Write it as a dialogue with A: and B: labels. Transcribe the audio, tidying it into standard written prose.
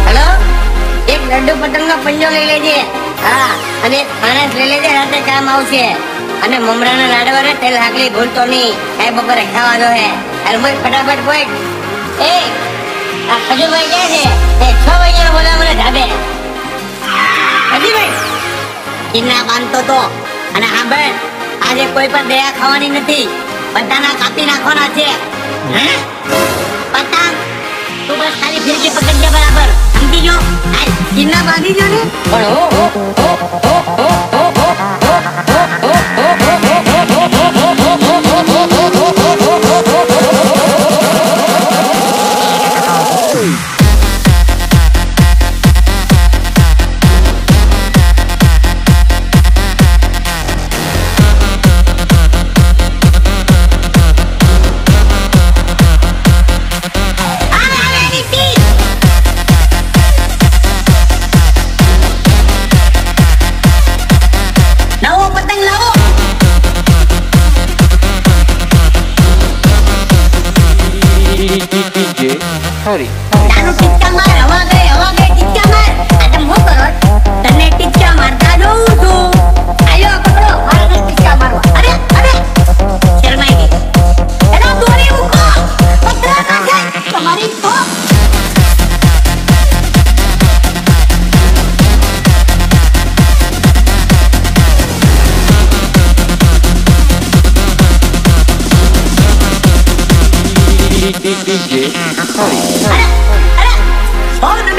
A: Hello एक लड्डू पतंग નો પંજો લઈ લેજે હા અને માણસ લઈ લેજે રાતે કામ આવશે અને મમરાના લાડવા રે તેલ હાકલી ભૂલતો નહીં કાઈ બપોરે ખાવાનો હે અરે મોય ફટાફટ પોઈ એ આ ખજુભાઈ ક્યાં છે એ 6 વાગ્યા બોલાવ મને ધાબે ખજુભાઈ કિન્ના બાંધતો તો અને સાંભળ આજે કોઈ પર દયા ખાવાની નથી બધાના કાપી નાખવાના છે હે પતંગ તું બસ ખાલી ફિરકી પકડજે બરાબર સમજી જો આ કિન્ના બાંધી જો ને પણ
B: Hurry.
A: તારું ટીચકા માર હવા ગઈ ટીચકા માર આ તમ હું કરો તને ટીચકા મારતા જોઉં છું આયો પકડો મારે ટીચકા મારવા અરે શરમાઈ ગઈ એનો દોરી ઉકો પતરા ના જાય તમારી તો
B: DJ Hurry.
A: અરે 100